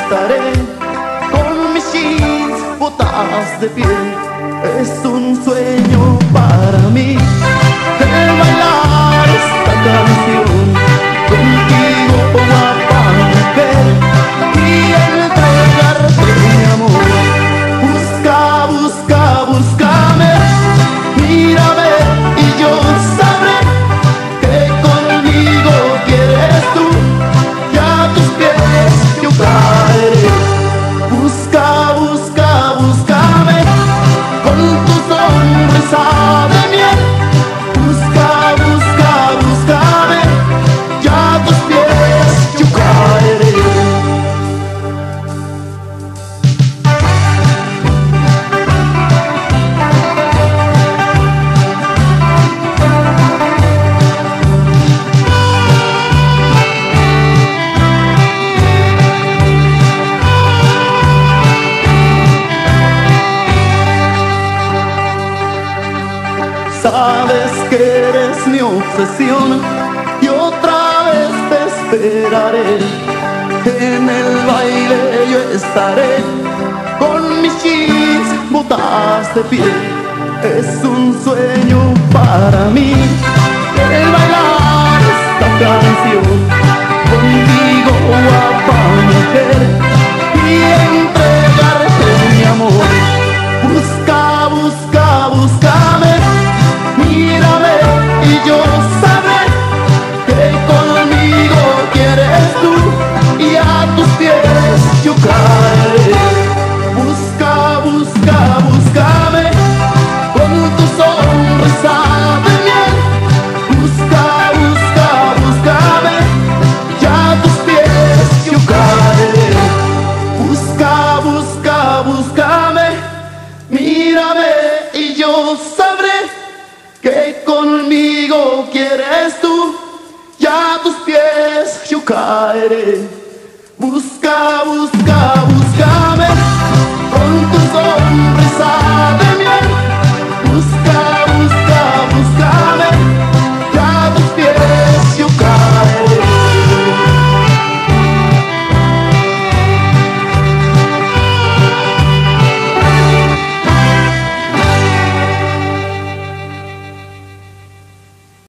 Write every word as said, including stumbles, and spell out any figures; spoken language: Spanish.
estaré con mis jeans, botas de piel. Es un sueño para mí el bailar esta canción contigo, guapa mujer, y entregarte mi amor. Busca, busca, búscame, mírame y yo sabré que conmigo quieres tú, y a tus pies yo caeré. Busca, busca, búscame con tu sonrisa de miel. Busca, busca, búscame, y a tus pies yo caeré. Sabes que eres mi obsesión y otra vez te esperaré. En el baile yo estaré con mis jeans, botas de piel. Es un sueño para mí el bailar esta canción contigo, guapa mujer, y entregarte mi amor. Busca, busca, búscame, mírame y yo sabré que conmigo quieres tú, y a tus pies yo caeré. Busca, busca, búscame con tu sonrisa de miel. Busca, busca, búscame, y a tus pies yo caeré. Busca, busca, búscame, mírame y yo sabré que conmigo quieres tú, y a tus pies yo caeré. Busca, busca, busca.